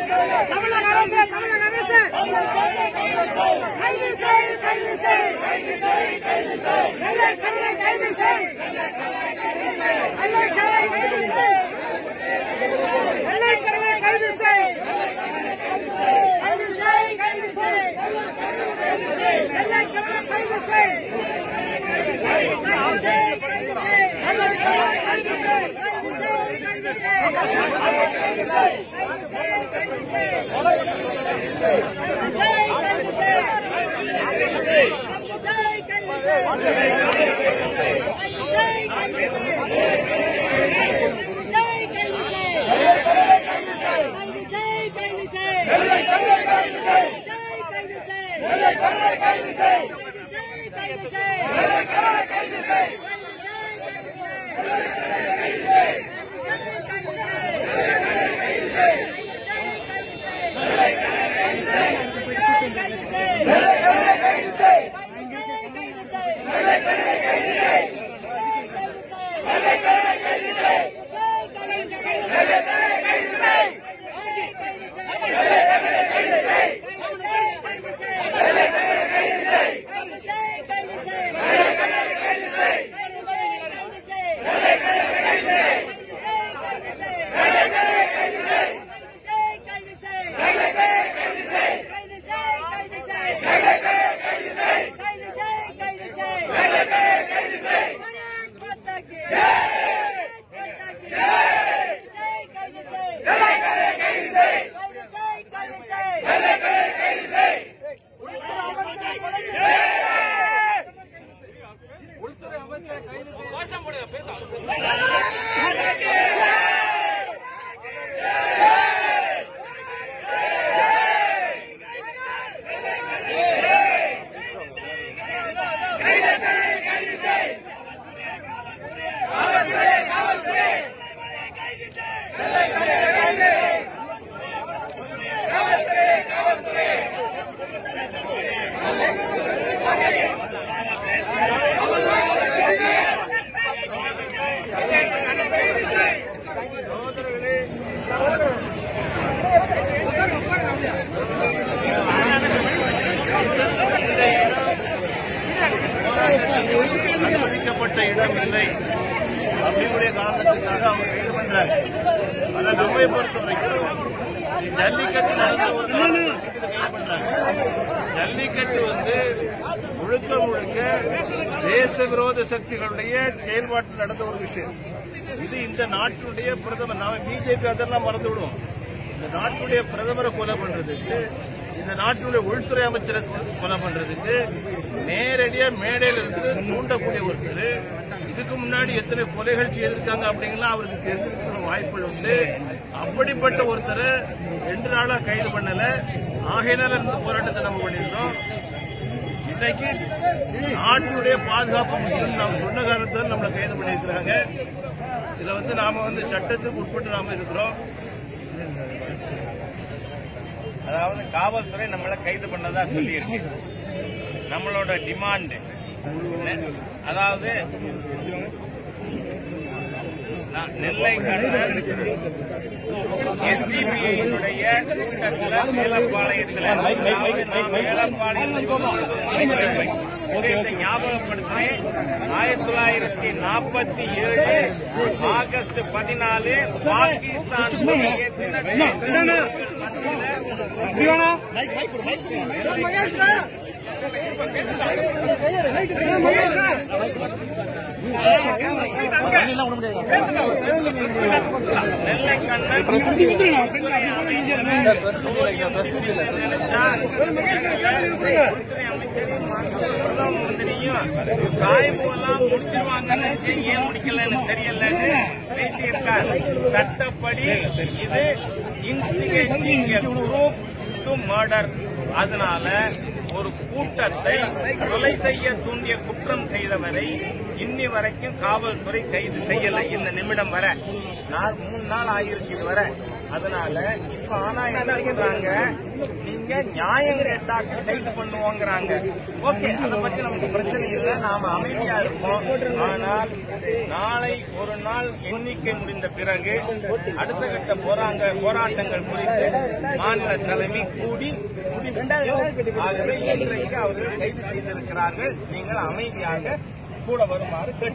அனுமதிக்கப்பட்ட இடம் இல்லை அப்படியுடைய காரணத்துக்காக அவங்க கைது பண்றாங்க. ஆனா நம்மை பொறுத்த வரைக்கும் ஜல்லிக்கட்டு நடந்த ஒரு கைது பண்றாங்க. ஜல்லிக்கட்டு முழுக்க முழுக்க தேச விரோத சக்திகளுடைய செயல்பாட்டில் நடந்த ஒரு விஷயம். இது இந்த நாட்டுடைய பிரதமர், நாம பிஜேபி அதெல்லாம் மறந்து விடுவோம். இந்த நாட்டுடைய பிரதமரை கொலை பண்றதுக்கு, இந்த நாட்டுடைய உள்துறை அமைச்சரை கொலை பண்றதுக்கு நேரடியா மேடையில் இருந்து தூண்டக்கூடிய ஒருத்தர் இதுக்கு முன்னாடி எத்தனை கொலைகள் செய்திருக்காங்க அப்படிங்கலாம் அவருக்கு தெரிஞ்சிருக்கிற வாய்ப்புகள் உண்டு. அப்படிப்பட்ட ஒருத்தரை 2 நாளா கைது பண்ணல. ஆகையினால இந்த போராட்டத்தை நம்ம பண்ணிருக்கோம். இன்னைக்கு நாட்டுடைய பாதுகாப்பு முக்கியம் நாம் சொன்ன காரணத்தால் நம்மளை கைது பண்ணியிருக்கிறாங்க. இதுல நாம சட்டத்துக்கு உட்பட்டு நாம இருக்கிறோம். அதாவது காவல்துறை நம்மளை கைது பண்ணதா சொல்லியிருக்கு. நம்மளோட டிமாண்ட் அதாவது நெல்லை கண்ணன் எஸ்டிபிஐனுடைய கூட்டத்தில் மேலப்பாளையத்தில் ஞாபகப்படுத்தினேன். 1947 ஆகஸ்ட் 14 பாகிஸ்தான் நெல்லை கண்ணன் சாய்பெல்லாம் முடிச்சிருவாங்கன்னு ஏன் முடிக்கலன்னு தெரியலன்னு பேசியிருக்கார். சட்டப்படி இது இன்ஸ்டிகேட்டிங் ப்ரூஃப் டு மர்டர். அதனால ஒரு கூட்டத்தை கொலை செய்ய தூண்டிய குற்றம் செய்தவரை இன்னி வரைக்கும் காவல்துறை கைது செய்யல. இந்த நிமிடம் வர 3 நாள் ஆயிருக்கு. இதுவரை அதனால இப்ப ஆனா என்ன சொல்றாங்க, நீங்க நியாயம் கேட்டாக்க கைது பண்ணுவோங்கிறாங்க. ஓகே, அதை பத்தி நமக்கு பிரச்சனை இல்லை, நாம அமைதியா இருப்போம். ஆனால் நாளை ஒரு நாள் எண்ணிக்கை முடிந்த பிறகு அடுத்த கட்ட போராட்டங்கள் குறித்து மாநில தலைமை கூடி முடிவு செய்யும். ஆகவே இன்றைக்கு அவர்கள் கைது செய்திருக்கிறார்கள். நீங்கள் அமைதியாக கூட வருமாறு கேட்டு